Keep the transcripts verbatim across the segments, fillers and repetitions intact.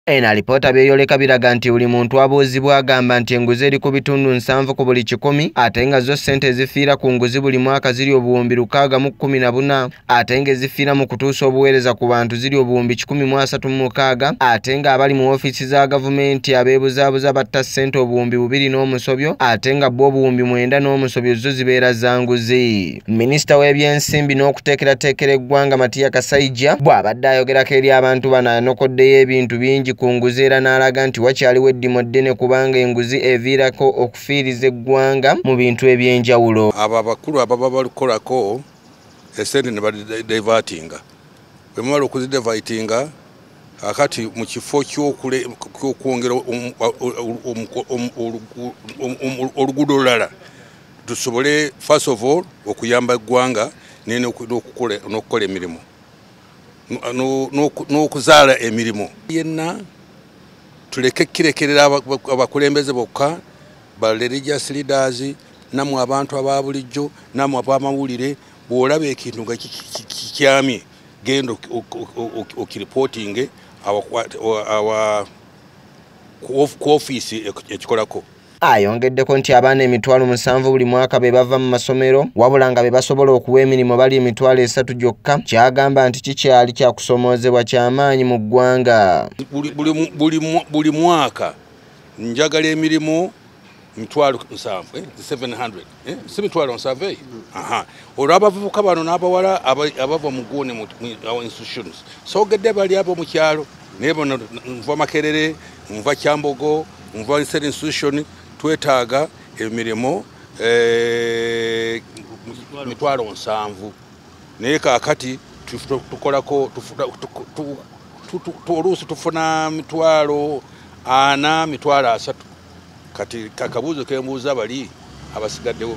Eno alipoota byeyoleka biraga nti buli muntu abuuzibwa agamba nti enguzi eri ku bitundu nsanvu ku buli kikumi ate nga zo ssente ezifiira ku nguzi buli mwaka ziri obuwumbi lukaaga mu kkumi na buna ate nga ezifiira mu kutuusa obuweereza ku bantu ziri obuwumbi kikumi mu asatu mu mukaaga ate nga abali mu ofiisi za gavumenti abeebuzaabuza batta ssente obuwumbi bubiri n'omusobyo ate nga bo obuwumbi mwenda n'omusobyo zo zibeera za nguzi. Minisita w'ebyensimbi n'okuteekerateekera eggwanga Matiya Kasaija bw'abadde ayogerako eri abantu bano anokoddeyo ebintu bingi ku nguzi era n'alaga nti wakyaliwo eddimu ddene kubanga enguzi eviirako okufiiriza eggwanga mu bintu eby'enjawulo. Abo abakulu ababa balukolako esente ne badivatinga bwe mumala okuzidivatinga akati mu kifo ky'okwongera oluguudo olulala tusobole first of all okuyamba eggwanga n'okukola emirimu n'okuzaala emirimu yenna tuleke kirekerera abakulembeze bokka ba religious leaders namwe abantu aba bulijjo namwe abamawulire bw'olaba ekintu nga kikyamye genda okiripotinge awa ku ofiisi ekikolako. Ayongeddeko nti abaana emitwalo musanvu buli mwaka be bava mu masomero wabula nga be basobola okuwa emirimu bali emitwalo esatu gyokka kyagamba nti kikyali kyakusomoozebwa kyamaanyi mu ggwanga. Buli mwaka njagala emirimu mitwalo nsanvu seven hundred si mitwalo nsanvu aha olwo abavubuka bano n'abawala abava mu guuni mu institutions soogedde bali abo mu kyalo naye bono nva Makerere nva Kyambogo nva institution twetaaga emirimu mitwalo nsanvu naye kaakati tukolako oluusi tufuna mitwalo ana mitwalo asatu kati kakabuuzo kembuuza bali abasigaddewo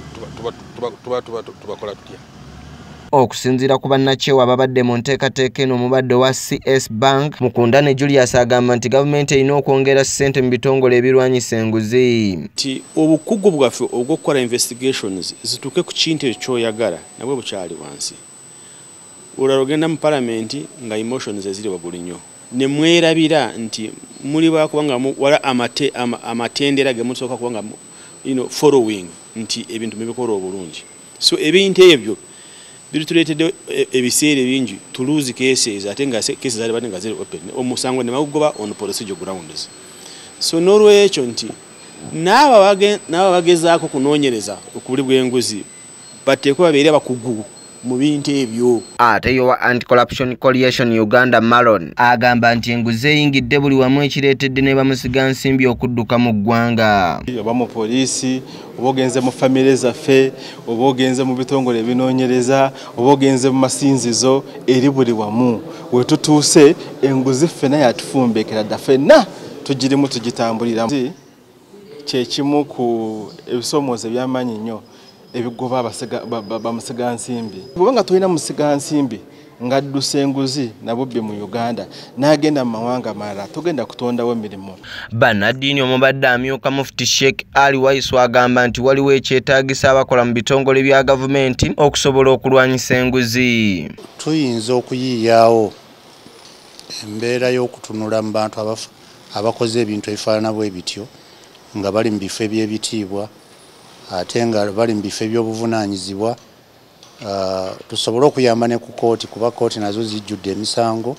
tubakola tutya. Okusinziira ku bannakyewa ababadde mu nteekateeka eno omubadde wa C S Bank Mukundane Julius agamba nti gavumenti erina okwongera ssente mu bitongole ebirwanyisa enguzi. Nti obukugu bwaffe obw'okukola investigations zituuke ku kintu ekyoyagala nabwe bukyali wansi. Olala ogenda mu palamenti nga emotions eziri waggulu nnyo ne mwerabira nti muli bakubanga wala amate amatendera ge musooka kubanga you know following nti ebintu bibikola obulungi. So ebintu ebyo birituleetedde ebiseera bingi to lose cases ate nga cases zali bane nga ziri open omusango ne magugoba on procedural grounds. So n'olwekyo nti n'aba bagezaako kunoonyereza okubuli bw'enguzi bateekwa babeere abakugu mu bintu ebyo. Ate yo wa Anti-Corruption Coalition Uganda Malon agamba nti enguzi eyingidde buli wamu ekireetedde ne bamusiga nsimbi okudduka mu ggwanga. Oba mu poliisi oba ogenze mu famire zaffe oba ogenze mu bitongole ebinoonyereza oba ogenze mu masinzizo eri buli wamu we tutuuse enguzi ffenna yatufumbekera dda ffenna tugirimu tugitambulira. Kye kimu ku ebisoomoozo eby'amaanyi nnyo ebigoba bamusiga nsimbi. Kubanga tulina musiga nsimbi nga adduse enguzi nabubbi mu Uganda n'agenda mu mawanga amalala tugenda kutondawo emirimu. Bannaddiini omubadde amyuka Mufti Sheikh Ali Waisu agamba nti waliwo ekyetaagisa abakola mu bitongole bya gavumenti okusobola okulwanyisa enguzi. Tuyinza okuyiiyaawo embeera y'okutunula mu bantu abakoze ebintu ebifaanana bwe bityo nga bali mu bifo eby'ebitiibwa ate nga bali mu bifo eby'obuvunaanyizibwa tusobole okuyamba ne ku kooti kuba kooti nazo zijjudde emisango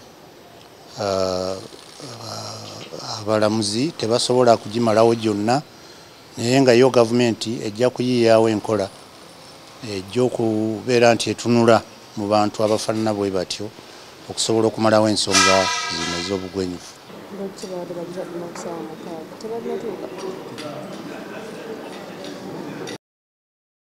abalamuzi tebasobola kugimalawo gyonna naye nga yo gavumenti ejja kuyiiyaawo enkola ejja okubeera nti etunula mu bantu abafaanana bwe batyo okusobola okumalawo ensonga zino ez'obugwenyufu.